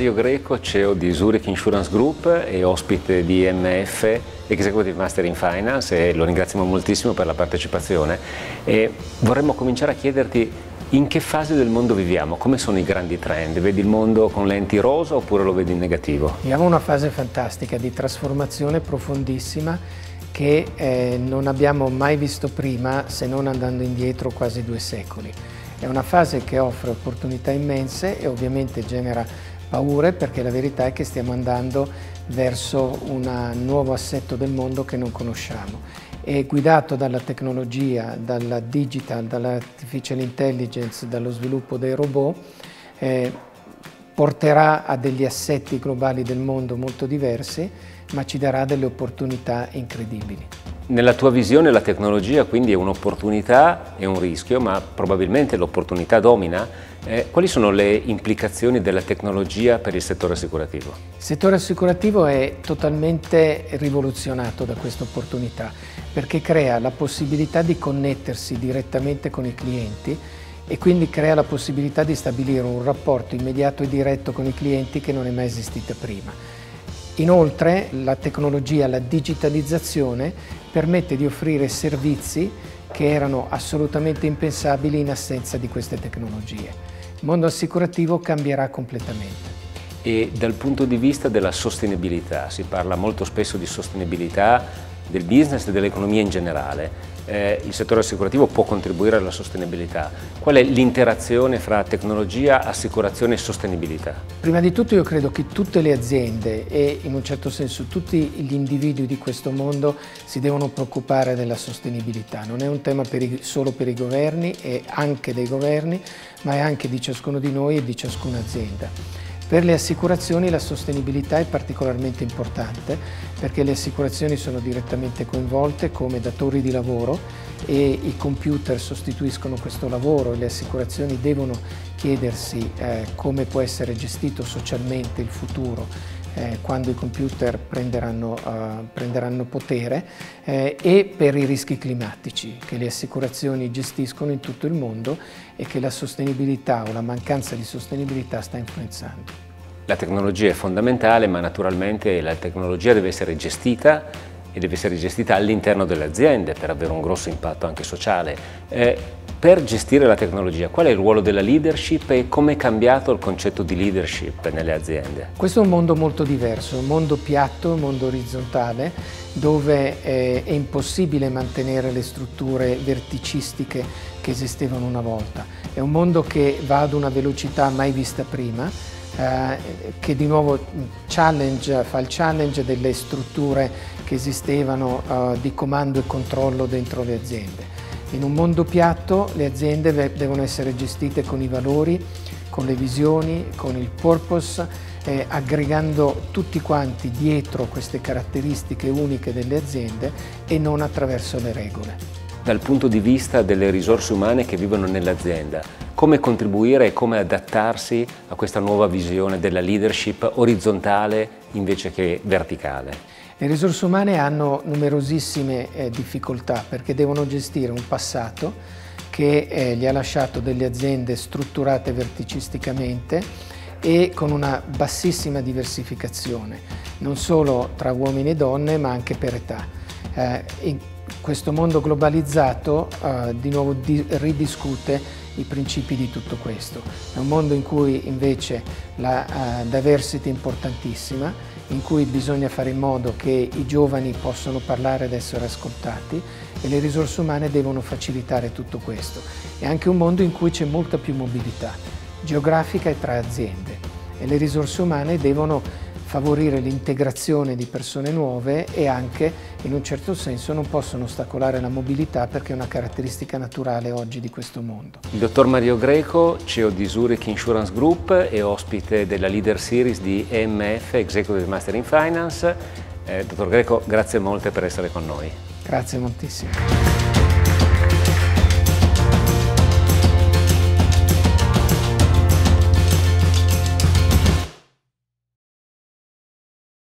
Mario Greco, CEO di Zurich Insurance Group e ospite di EMF, Executive Master in Finance, e lo ringraziamo moltissimo per la partecipazione. E vorremmo cominciare a chiederti in che fase del mondo viviamo, come sono i grandi trend? Vedi il mondo con lenti rosa oppure lo vedi in negativo? Viviamo una fase fantastica di trasformazione profondissima che non abbiamo mai visto prima, se non andando indietro quasi 2 secoli. È una fase che offre opportunità immense e ovviamente genera paure, perché la verità è che stiamo andando verso un nuovo assetto del mondo che non conosciamo. È guidato dalla tecnologia, dalla digital, dall'artificial intelligence, dallo sviluppo dei robot, porterà a degli assetti globali del mondo molto diversi, ma ci darà delle opportunità incredibili. Nella tua visione la tecnologia quindi è un'opportunità e un rischio, ma probabilmente l'opportunità domina. Quali sono le implicazioni della tecnologia per il settore assicurativo? Il settore assicurativo è totalmente rivoluzionato da questa opportunità, perché crea la possibilità di connettersi direttamente con i clienti e quindi crea la possibilità di stabilire un rapporto immediato e diretto con i clienti che non è mai esistita prima. Inoltre la tecnologia, la digitalizzazione permette di offrire servizi che erano assolutamente impensabili in assenza di queste tecnologie. Il mondo assicurativo cambierà completamente. E dal punto di vista della sostenibilità, si parla molto spesso di sostenibilità del business e dell'economia in generale. Il settore assicurativo può contribuire alla sostenibilità. Qual è l'interazione fra tecnologia, assicurazione e sostenibilità? Prima di tutto io credo che tutte le aziende e in un certo senso tutti gli individui di questo mondo si devono preoccupare della sostenibilità. Non è un tema solo per i governi e anche dei governi, ma è anche di ciascuno di noi e di ciascuna azienda. Per le assicurazioni la sostenibilità è particolarmente importante, perché le assicurazioni sono direttamente coinvolte come datori di lavoro e i computer sostituiscono questo lavoro e le assicurazioni devono chiedersi come può essere gestito socialmente il futuro quando i computer prenderanno potere, e per i rischi climatici che le assicurazioni gestiscono in tutto il mondo e che la sostenibilità o la mancanza di sostenibilità sta influenzando. La tecnologia è fondamentale, ma naturalmente la tecnologia deve essere gestita e deve essere gestita all'interno delle aziende per avere un grosso impatto anche sociale. Per gestire la tecnologia, qual è il ruolo della leadership e come è cambiato il concetto di leadership nelle aziende? Questo è un mondo molto diverso, un mondo piatto, un mondo orizzontale, dove è impossibile mantenere le strutture verticistiche che esistevano una volta. È un mondo che va ad una velocità mai vista prima, che di nuovo fa il challenge delle strutture che esistevano di comando e controllo dentro le aziende. In un mondo piatto le aziende devono essere gestite con i valori, con le visioni, con il purpose, aggregando tutti quanti dietro queste caratteristiche uniche delle aziende e non attraverso le regole. Dal punto di vista delle risorse umane che vivono nell'azienda, come contribuire e come adattarsi a questa nuova visione della leadership orizzontale invece che verticale? Le risorse umane hanno numerosissime difficoltà, perché devono gestire un passato che gli ha lasciato delle aziende strutturate verticisticamente e con una bassissima diversificazione, non solo tra uomini e donne ma anche per età. In questo mondo globalizzato di nuovo ridiscute i principi di tutto questo. È un mondo in cui invece la diversity è importantissima, in cui bisogna fare in modo che i giovani possano parlare ed essere ascoltati, e le risorse umane devono facilitare tutto questo. È anche un mondo in cui c'è molta più mobilità geografica e tra aziende, e le risorse umane devono favorire l'integrazione di persone nuove e anche, in un certo senso, non possono ostacolare la mobilità, perché è una caratteristica naturale oggi di questo mondo. Il dottor Mario Greco, CEO di Zurich Insurance Group e ospite della Leader Series di EMF, Executive Master in Finance. Dottor Greco, grazie molte per essere con noi. Grazie moltissimo.